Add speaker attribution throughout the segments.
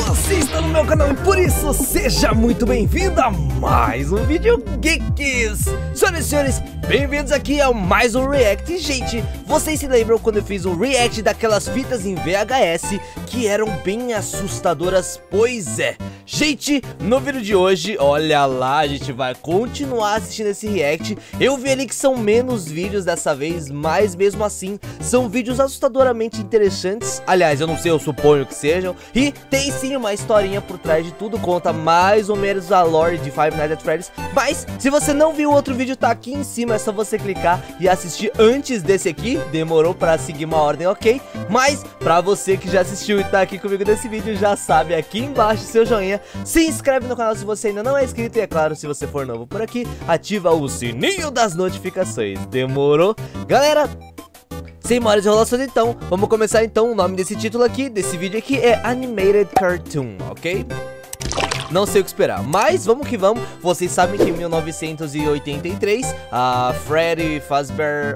Speaker 1: Você está no meu canal e por isso seja muito bem-vindo a mais um vídeo Geeks. Senhoras e senhores, bem-vindos aqui a mais um React. Gente, vocês se lembram quando eu fiz um React daquelas fitas em VHS que eram bem assustadoras? Pois é. Gente, no vídeo de hoje, olha lá, a gente vai continuar assistindo esse React. Eu vi ali que são menos vídeos dessa vez, mas mesmo assim, são vídeos assustadoramente interessantes. Aliás, eu não sei, eu suponho que sejam. E tem sim uma historinha por trás de tudo, conta mais ou menos a lore de Five Nights at Freddy's. Mas, se você não viu o outro vídeo, tá aqui em cima, é só você clicar e assistir antes desse aqui. Demorou pra seguir uma ordem, ok? Mas, pra você que já assistiu e tá aqui comigo nesse vídeo, já sabe, aqui embaixo seu joinha. Se inscreve no canal se você ainda não é inscrito e, é claro, se você for novo por aqui, ativa o sininho das notificações. Demorou? Galera, sem maiores enrolações então, vamos começar então. O nome desse título aqui, desse vídeo aqui é Animated Cartoon, ok? Não sei o que esperar, mas vamos que vamos. Vocês sabem que em 1983 a Freddy Fazbear,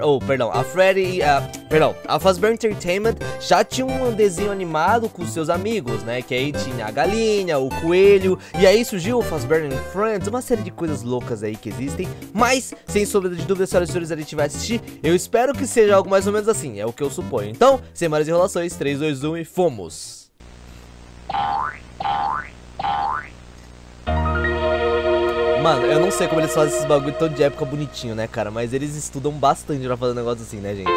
Speaker 1: a Fazbear Entertainment já tinha um desenho animado com seus amigos, né? Que aí tinha a galinha, o coelho, e aí surgiu o Fazbear and Friends, uma série de coisas loucas aí que existem. Mas, sem sombra de dúvida, senhoras e senhores, a gente vai assistir. Eu espero que seja algo mais ou menos assim, é o que eu suponho. Então, sem mais enrolações, 3, 2, 1 e fomos! Mano, eu não sei como eles fazem esses bagulho todo de época bonitinho, né, cara? Mas eles estudam bastante pra fazer um negócio assim, né, gente?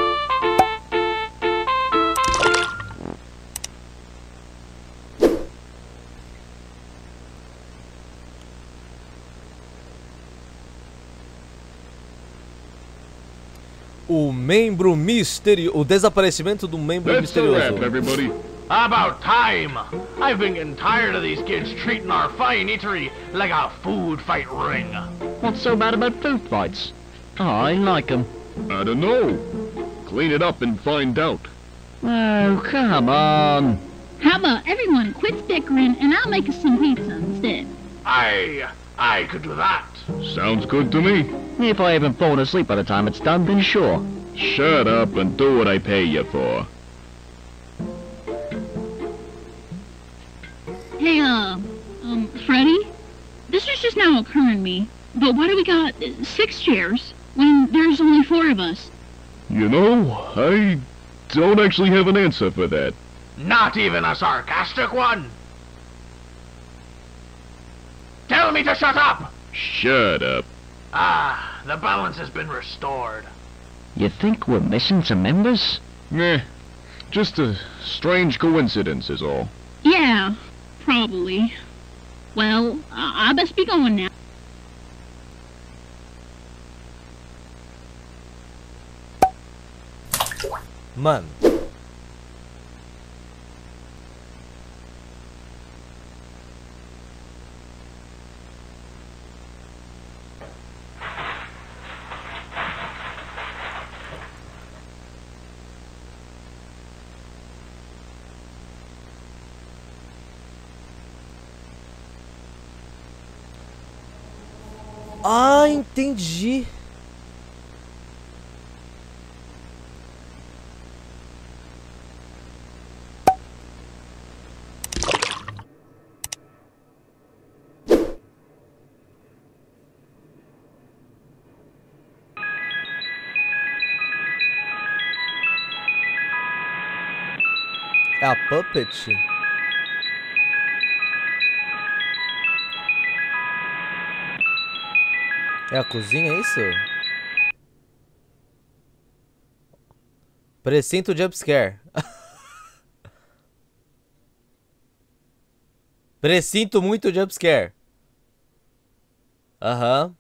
Speaker 1: O membro misterioso. O desaparecimento do membro misterioso.
Speaker 2: About time! I've been getting tired of these kids treating our fine eatery like a food fight ring.
Speaker 3: What's so bad about food fights? Oh, I like them.
Speaker 4: I don't know. Clean it up and find out.
Speaker 3: Oh, come on.
Speaker 5: How about everyone quits bickering and I'll make us some pizza instead?
Speaker 2: I could do that.
Speaker 4: Sounds good to me.
Speaker 3: If I haven't fallen asleep by the time it's done, then sure.
Speaker 4: Shut up and do what I pay you for.
Speaker 5: Hey, Freddy? This was just now occurring to me, but why do we got 6 chairs when there's only 4 of us?
Speaker 4: You know, I don't actually have an answer for that.
Speaker 2: Not even a sarcastic one. Tell me to shut up!
Speaker 4: Shut up.
Speaker 2: Ah, the balance has been restored.
Speaker 3: You think we're missing some members?
Speaker 4: Meh. Just a strange coincidence is all.
Speaker 5: Yeah, probably. Well, I best be going now.
Speaker 1: Mano. Ah, entendi. É a Puppet? É a cozinha, é isso? Precinto jumpscare. Precinto muito jumpscare. Aham.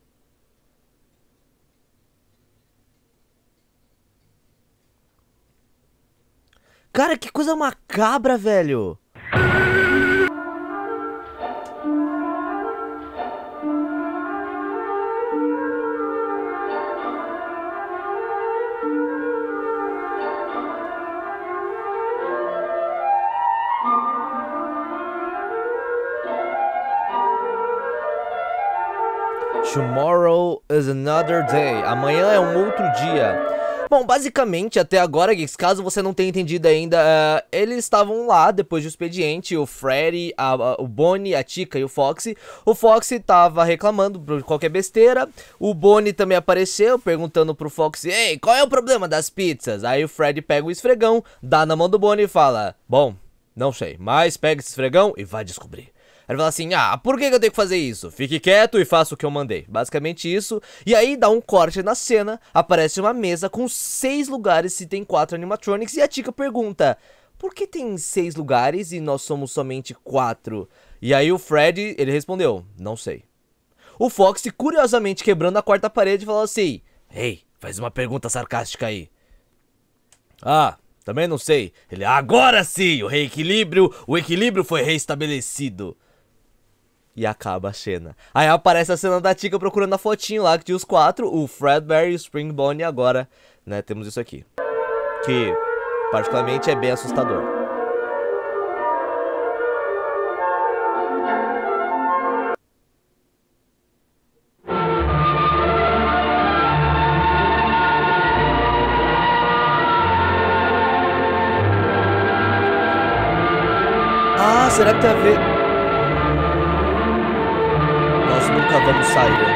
Speaker 1: Cara, que coisa macabra, velho. Tomorrow is another day. Amanhã é um outro dia. Bom, basicamente, até agora, Geeks, caso você não tenha entendido ainda, eles estavam lá depois do expediente, o Freddy, o Bonnie, a Chica e o Foxy. O Foxy tava reclamando por qualquer besteira, o Bonnie também apareceu perguntando pro Foxy, ei, qual é o problema das pizzas? Aí o Freddy pega o esfregão, dá na mão do Bonnie e fala, bom, não sei, mas pega esse esfregão e vai descobrir. Ele fala assim, por que eu tenho que fazer isso? Fique quieto e faça o que eu mandei. Basicamente isso. E aí dá um corte na cena, aparece uma mesa com 6 lugares se tem 4 animatronics. E a Chica pergunta, por que tem 6 lugares e nós somos somente 4? E aí o Freddy, ele respondeu, não sei. O Foxy, curiosamente quebrando a quarta parede, falou assim, ei, faz uma pergunta sarcástica aí. Também não sei. Ele, agora sim, o equilíbrio foi reestabelecido. E acaba a cena. Aí aparece a cena da Chica procurando a fotinho lá que tinha os 4, o Fredbear e o Spring Bonnie. E agora, né, temos isso aqui, que particularmente é bem assustador. Será que tem a ver? Nós nunca vamos sair.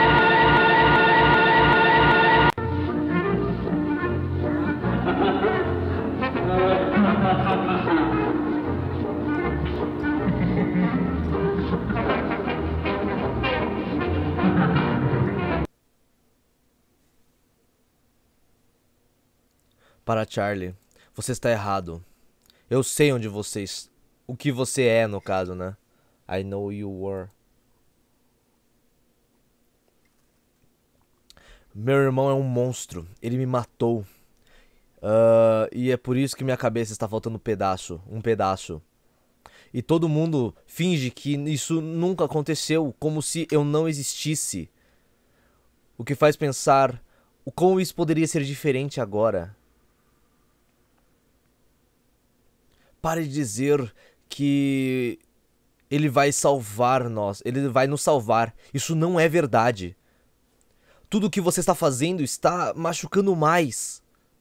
Speaker 1: Para Charlie, você está errado. Eu sei onde vocês... O que você é, no caso, né? I know you were. Meu irmão é um monstro. Ele me matou. E é por isso que minha cabeça está faltando um pedaço. E todo mundo finge que isso nunca aconteceu, como se eu não existisse. O que faz pensar como isso poderia ser diferente agora. Pare de dizer que ele vai salvar nós, ele vai nos salvar. Isso não é verdade. Tudo o que você está fazendo está machucando mais.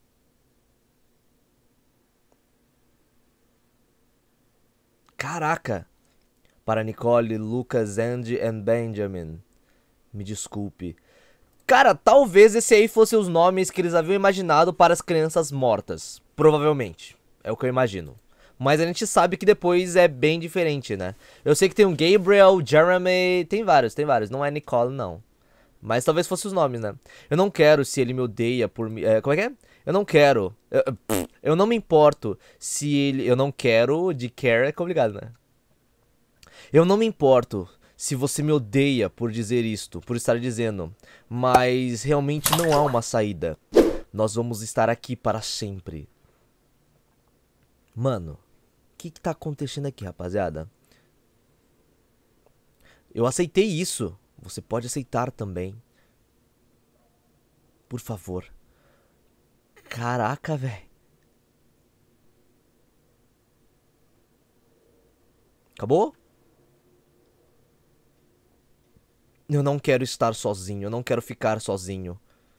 Speaker 1: Caraca. Para Nicole, Lucas, Andy e Benjamin. Me desculpe. Cara, talvez esse aí fosse os nomes que eles haviam imaginado para as crianças mortas. Provavelmente. É o que eu imagino. Mas a gente sabe que depois é bem diferente, né? Eu sei que tem um Gabriel, Jeremy... Tem vários. Não é Nicole, não. Mas talvez fosse os nomes, né? Eu não quero se ele me odeia por... como é que é? Eu não quero... Eu não me importo se ele... Eu não quero de care é complicado, né? Eu não me importo se você me odeia por dizer isto, por estar dizendo. Mas realmente não há uma saída. Nós vamos estar aqui para sempre. Mano... O que tá acontecendo aqui, rapaziada? Eu aceitei isso. Você pode aceitar também. Por favor. Caraca, velho. Acabou? Eu não quero estar sozinho. Eu não quero ficar sozinho.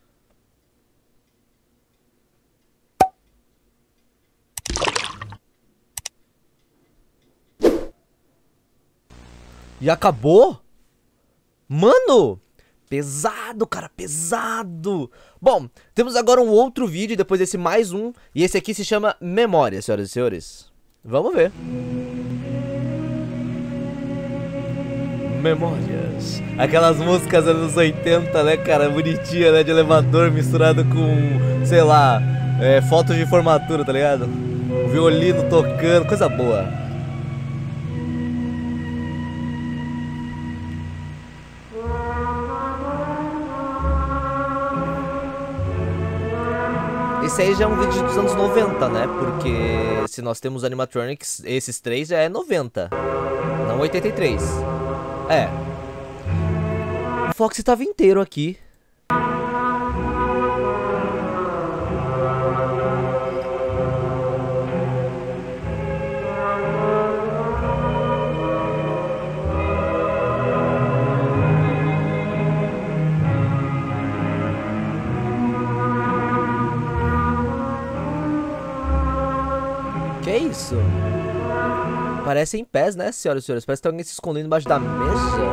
Speaker 1: E acabou? Mano! Pesado, cara, pesado. Bom, temos agora um outro vídeo, depois desse mais um. E esse aqui se chama Memória, senhoras e senhores. Vamos ver. Memórias. Aquelas músicas anos 80, né, cara? Bonitinha, né? De elevador misturado com, sei lá, fotos de formatura, tá ligado? O violino tocando, coisa boa. Esse aí já é um vídeo dos anos 90, né? Porque se nós temos animatronics, esses 3 já é 90, não 83. É. O Foxy tava inteiro aqui. Que é isso? Parece em pés, né, senhoras e senhores? Parece que tem alguém se escondendo embaixo da mesa.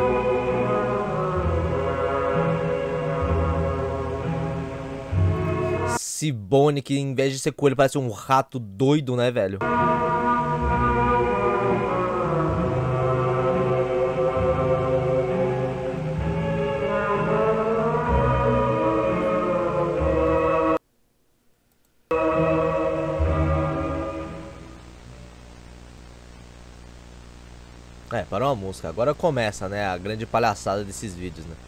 Speaker 1: Cibone, que em vez de ser coelho parece um rato doido, né, velho? É, parou a música. Agora começa, né, a grande palhaçada desses vídeos, né?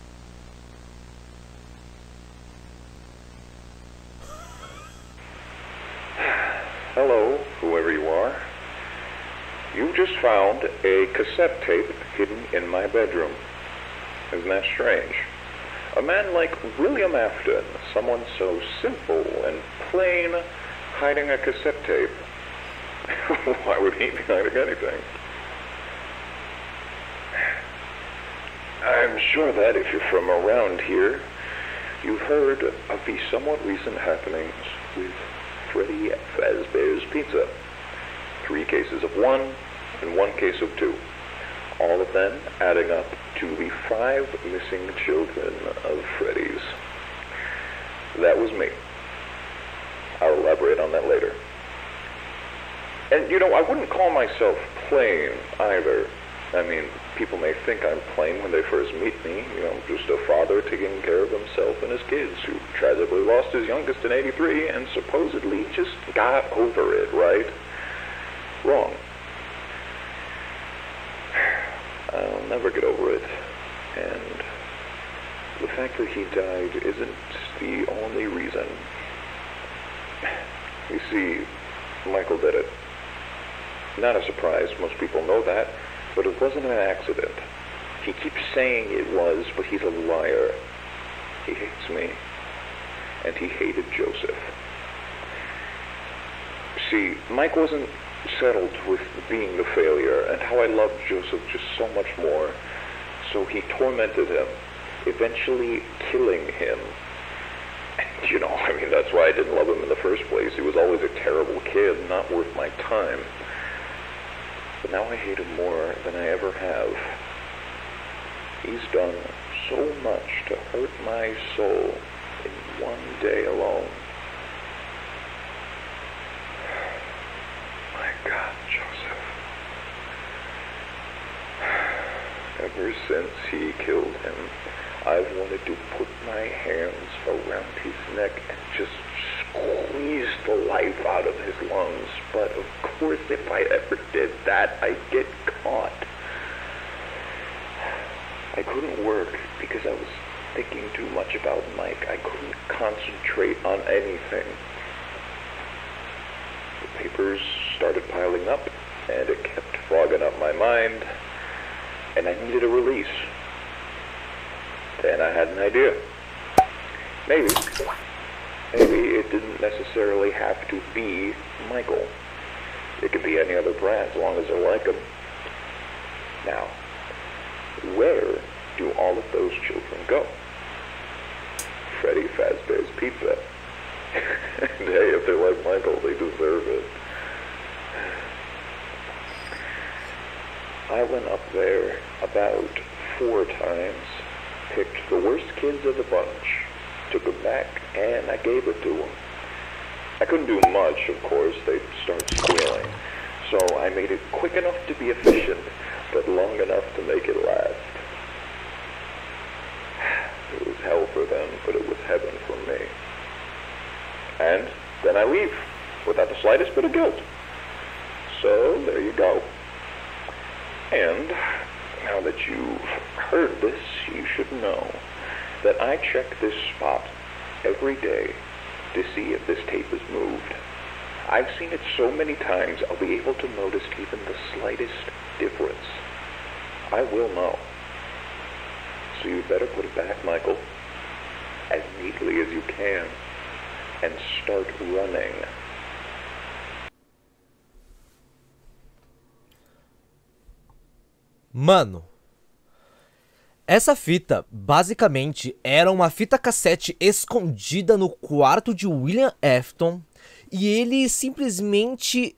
Speaker 6: Hello, whoever you are. You just found a cassette tape hidden in my bedroom. Isn't that strange? A man like William Afton, someone so simple and plain, hiding a cassette tape. Why would he be hiding anything? I'm sure that if you're from around here, you've heard of the somewhat recent happenings with Freddy Fazbear's Pizza. 3 cases of one and 1 case of 2. All of them adding up to the 5 missing children of Freddy's. That was me. I'll elaborate on that later. And you know, I wouldn't call myself plain either. I mean, people may think I'm plain when they first meet me. You know, just a father taking care of himself and his kids who tragically lost his youngest in '83 and supposedly just got over it, right? Wrong. I'll never get over it. And the fact that he died isn't the only reason. You see, Michael did it. Not a surprise, most people know that. But it wasn't an accident. He keeps saying it was, but he's a liar. He hates me. And he hated Joseph. See, Mike wasn't settled with being the failure, and how I loved Joseph just so much more. So he tormented him, eventually killing him. And, you know, I mean, that's why I didn't love him in the first place. He was always a terrible kid, not worth my time. But now I hate him more than I ever have. He's done so much to hurt my soul in one day alone. My God, Joseph. Ever since he killed him, I've wanted to put my hands around his neck and just squeeze the life out of his lungs. But of course, if I ever did that, I'd get caught. I couldn't work because I was thinking too much about Mike. I couldn't concentrate on anything. The papers started piling up, and it kept fogging up my mind, and I needed a release. Then I had an idea. Maybe it didn't necessarily have to be Michael. It could be any other brand as long as I like them. Now, where do all of those children go? Freddy Fazbear's Pizza. And hey, if they're like Michael, they deserve it. I went up there about 4 times, picked the worst kids of the bunch, took them back, and I gave it to them. I couldn't do much, of course. They'd start squealing. So I made it quick enough to be efficient, but long enough to make it last. It was hell for them, but it was heaven for me. And then I leave, without the slightest bit of guilt. So there you go. And now that you've heard this, you should know that I check this spot every day to see if this tape is moved. I've seen it so many times, I'll be able to notice even the slightest difference. I will know. So you better put it back, Michael, as neatly as you can, and start running.
Speaker 1: Mano, essa fita, basicamente, era uma fita cassete escondida no quarto de William Afton. e ele simplesmente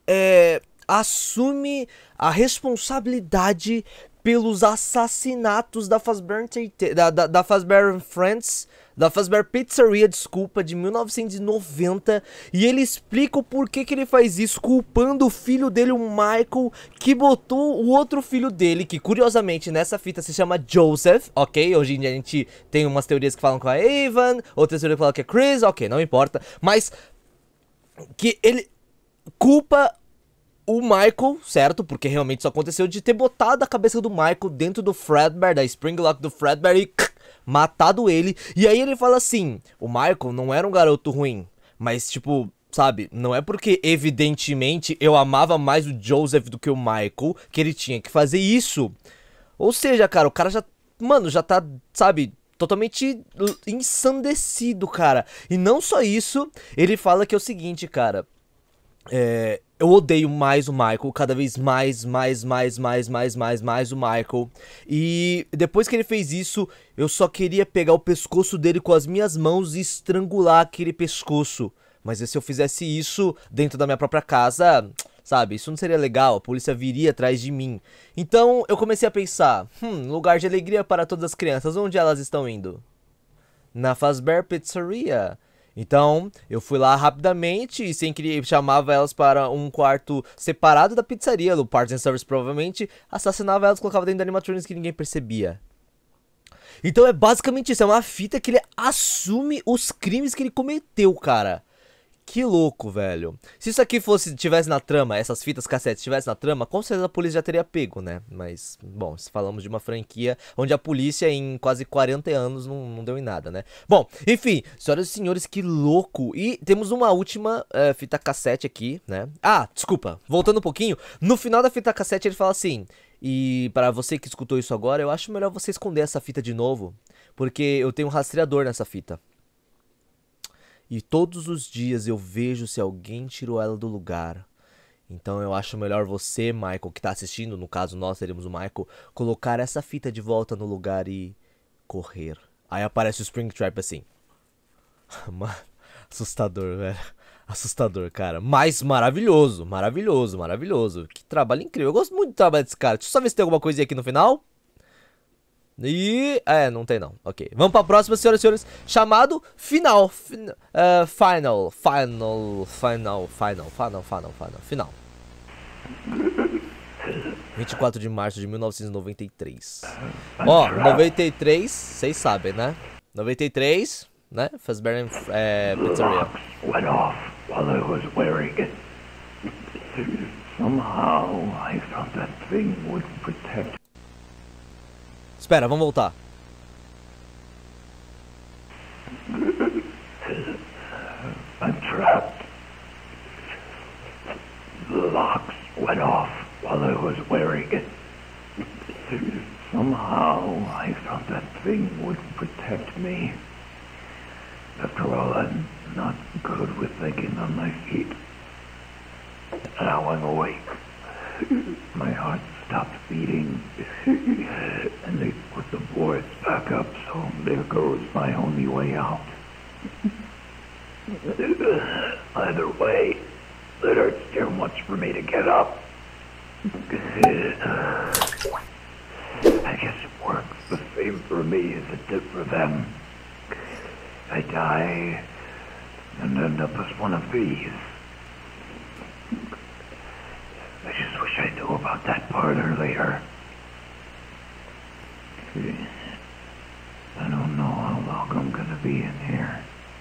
Speaker 1: assume a responsabilidade pelos assassinatos da Fazbear da Fazbear Friends, da Fazbear Pizzeria, desculpa, de 1990, e ele explica o porquê que ele faz isso, culpando o filho dele, o Michael, que botou o outro filho dele, que curiosamente nessa fita se chama Joseph, ok? Hoje em dia a gente tem umas teorias que falam que é Evan, outras teorias que falam que é Chris, ok, não importa, mas que ele culpa o Michael, certo? Porque realmente isso aconteceu, de ter botado a cabeça do Michael dentro do Fredbear, da Spring Lock do Fredbear, e matado ele. E aí ele fala assim, o Michael não era um garoto ruim, mas tipo, sabe, não é porque evidentemente eu amava mais o Joseph do que o Michael que ele tinha que fazer isso. Ou seja, cara, o cara já, mano, já tá, sabe, totalmente ensandecido, cara. E não só isso, ele fala que é o seguinte, cara, eu odeio mais o Michael, cada vez mais o Michael. E depois que ele fez isso, eu só queria pegar o pescoço dele com as minhas mãos e estrangular aquele pescoço. Mas se eu fizesse isso dentro da minha própria casa, sabe, isso não seria legal, a polícia viria atrás de mim. Então eu comecei a pensar, lugar de alegria para todas as crianças, onde elas estão indo? Na Fazbear Pizzeria. Então, eu fui lá rapidamente e sem querer chamava elas para um quarto separado da pizzaria, do Parts and Service provavelmente, assassinava elas e colocava dentro da animatronics que ninguém percebia. Então é basicamente isso, é uma fita que ele assume os crimes que ele cometeu, cara. Que louco, velho. Se isso aqui tivesse na trama, essas fitas cassetes tivesse na trama, com certeza a polícia já teria pego, né? Mas, bom, falamos de uma franquia onde a polícia em quase 40 anos não deu em nada, né? Bom, enfim, senhoras e senhores, que louco. E temos uma última fita cassete aqui, né? Ah, desculpa, voltando um pouquinho. No final da fita cassete ele fala assim, e para você que escutou isso agora, eu acho melhor você esconder essa fita de novo, porque eu tenho um rastreador nessa fita. E todos os dias eu vejo se alguém tirou ela do lugar. Então eu acho melhor você, Michael, que tá assistindo, no caso nós seríamos o Michael, colocar essa fita de volta no lugar e correr. Aí aparece o Springtrap assim. Mano, assustador, velho. Assustador, cara. Mas maravilhoso, maravilhoso, maravilhoso. Que trabalho incrível. Eu gosto muito do trabalho desse cara. Deixa eu só ver se tem alguma coisinha aqui no final. E... não tem não, ok. Vamos pra próxima, senhoras e senhores. Chamado Final. Final. 24 de março de 1993. Ó, 93, vocês sabem, né? 93, né? Fazbear Pizzeria.
Speaker 7: Went off while I was wearing it. Somehow I thought that thing would protect.
Speaker 1: Espera, vamos voltar.
Speaker 7: I'm trapped. The locks went off while I was wearing it. Somehow I thought that thing would protect me. After all, I'm not good with thinking on my feet. Now I'm awake. My heart stopped beating, and they put the boards back up, so there goes my only way out. Either way, it hurts too much for me to get up. I guess it works the same for me as it did for them. I die and end up as one of these. I just wish I knew about that part earlier. I don't know how long I'm gonna be in here.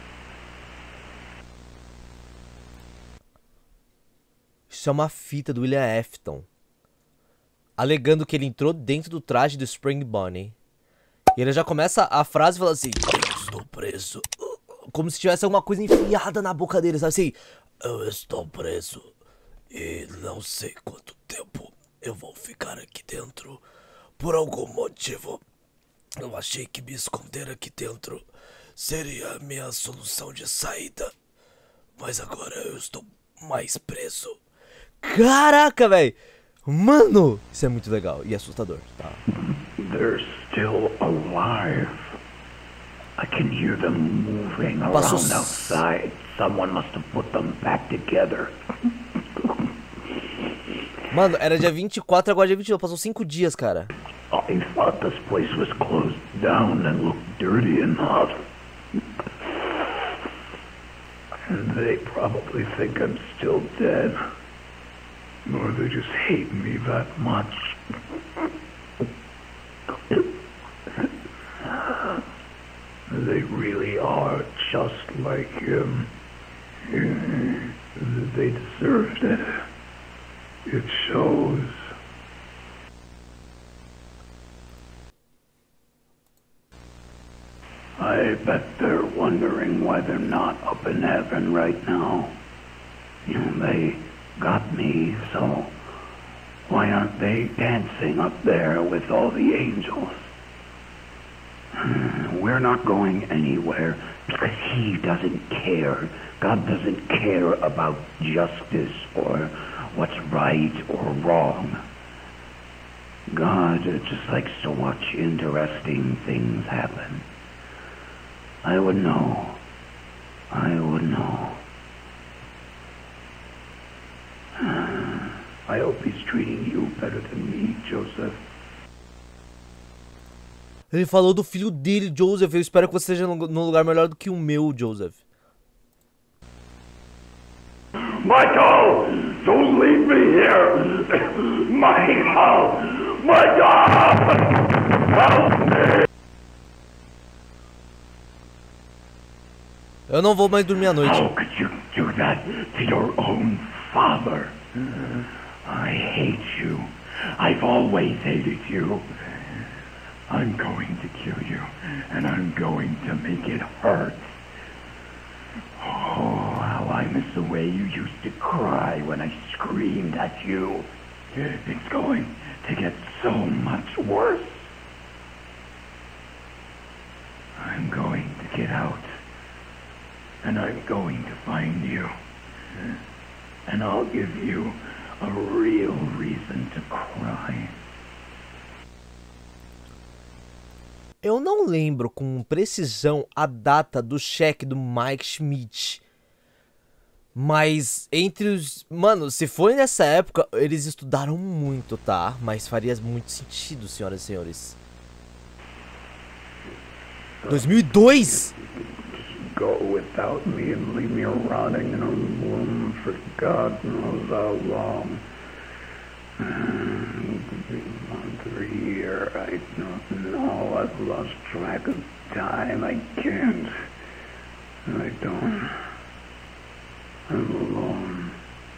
Speaker 1: Isso é uma fita do William Afton, alegando que ele entrou dentro do traje do Spring Bonnie. E ele já começa a frase falando assim: eu estou preso. Como se tivesse alguma coisa enfiada na boca dele, sabe assim? Eu estou preso e não sei quanto tempo eu vou ficar aqui dentro. Por algum motivo, eu achei que me esconder aqui dentro seria a minha solução de saída. Mas agora eu estou mais preso. Caraca, velho! Mano, isso é muito legal e assustador, tá?
Speaker 7: They're still alive. I can hear them moving around outside. Someone must have put them back together.
Speaker 1: Mano, era dia 24, agora dia 22. Passou 5 dias, cara.
Speaker 7: I thought this place was closed down and looked dirty enough. And they probably think I'm still dead. Or they just hate me that much. They really are just like him. They deserved it. It shows. I bet they're wondering why they're not up in heaven right now. You know, they got me, so why aren't they dancing up there with all the angels? We're not going anywhere because he doesn't care. God doesn't care about justice or what's right or wrong. God just likes to watch interesting things happen. I would know. I would know. I hope he's treating you better than me, Joseph.
Speaker 1: Ele falou do filho dele, Joseph. Eu espero que você esteja num lugar melhor do que o meu, Joseph.
Speaker 7: Michael! Don't leave me here! Michael! Michael! Help me!
Speaker 1: Eu não vou mais dormir à noite.
Speaker 7: How could you do that to your own father? I hate you. I've always hated you. I'm going to kill you, and I'm going to make it hurt. Oh, how I miss the way you used to cry when I screamed at you. It's going to get so much worse. I'm going to get out, and I'm going to find you. And I'll give you a real reason to cry.
Speaker 1: Eu não lembro com precisão a data do cheque do Mike Schmidt. Mas entre os... Mano, se foi nessa época, eles estudaram muito, tá? Mas faria muito sentido, senhoras e senhores. 2002?
Speaker 7: Go without me and leave me rotting in a room for God knows how long. 1 year, I don't know. I've lost track of time. I can't. I don't. I'm alone.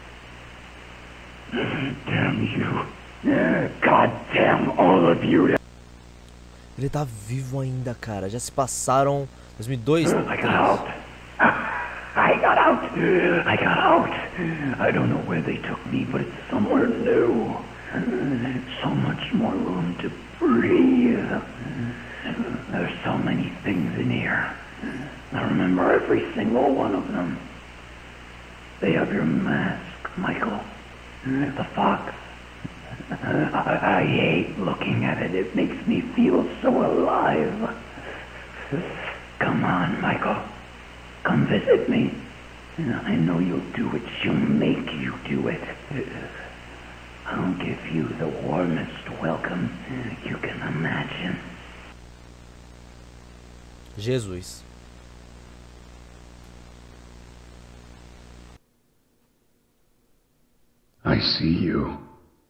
Speaker 7: Damn you. God damn all of you.
Speaker 1: Ele tá vivo ainda, cara. Já se passaram 2002.
Speaker 7: I got out. I got out. I got out. I don't know where they took me, but it's somewhere new. So much more room to breathe. There's so many things in here. I remember every single one of them. They have your mask, Michael. The fox. I hate looking at it. It makes me feel so alive. Come on, Michael. Come visit me. I know you'll do it. She'll make you do it. I'll give you the warmest welcome you can imagine.
Speaker 1: Jesus.
Speaker 7: I see you.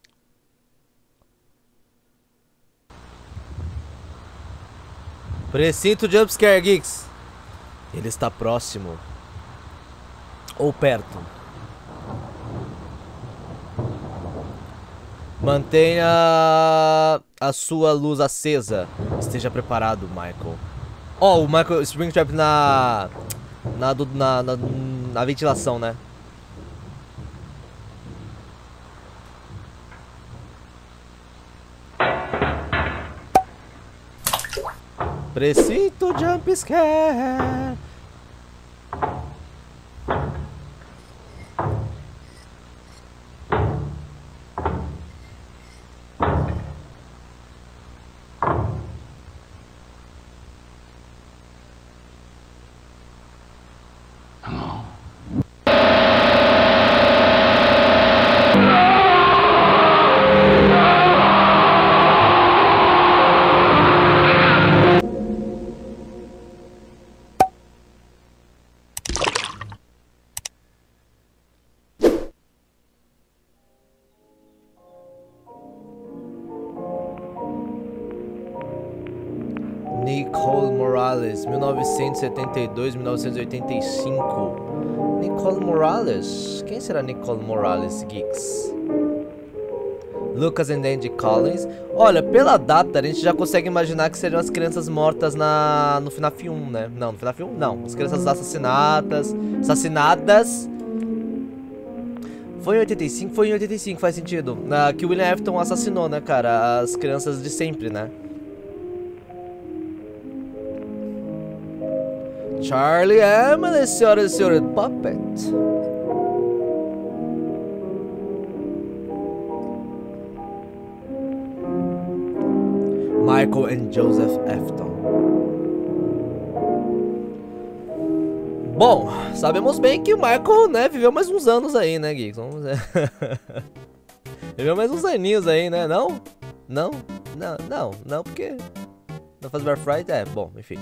Speaker 1: Precinto Jumpscare, Geeks. Ele está próximo. Ou perto. Mantenha a sua luz acesa. Esteja preparado, Michael. Ó, o Michael Springtrap na ventilação, né? Precinto Jumpscare. Morales, 1972, 1985. Nicole Morales? Quem será Nicole Morales, geeks? Lucas and Andy Collins. Olha, pela data a gente já consegue imaginar que seriam as crianças mortas no FNAF 1, né? Não, no FNAF 1 não. As crianças assassinadas. Foi em 85? Foi em 85, faz sentido. Que o William Afton assassinou, né, cara? As crianças de sempre, né? Charlie Emily, senhoras e senhores, Puppet. Michael and Joseph Afton. Bom, sabemos bem que o Michael, né, viveu mais uns anos aí, né, Geeks? Vamos ver. Viveu mais uns aninhos aí, né? Não? Não, porque... Não faz Black Friday? É, bom, enfim.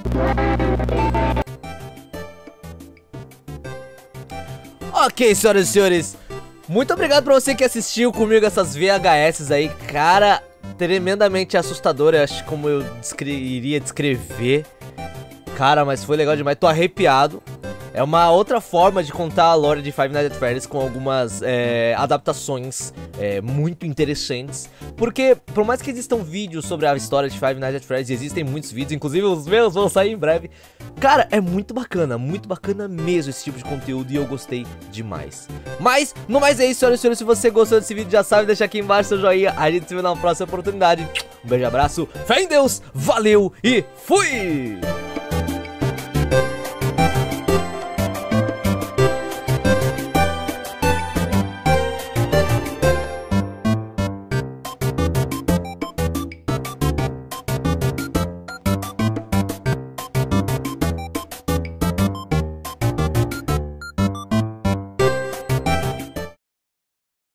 Speaker 1: Ok, senhoras e senhores. Muito obrigado pra você que assistiu comigo essas VHS aí, cara... Tremendamente assustador, eu acho, como eu iria descrever. Cara, mas foi legal demais, tô arrepiado. É uma outra forma de contar a lore de Five Nights at Freddy's com algumas adaptações muito interessantes. Porque, por mais que existam vídeos sobre a história de Five Nights at Freddy's, existem muitos vídeos, inclusive os meus vão sair em breve. Cara, é muito bacana mesmo esse tipo de conteúdo e eu gostei demais. Mas, no mais é isso, senhoras e senhores, se você gostou desse vídeo já sabe, deixa aqui embaixo seu joinha. A gente se vê na próxima oportunidade. Um beijo, abraço, fé em Deus, valeu e fui!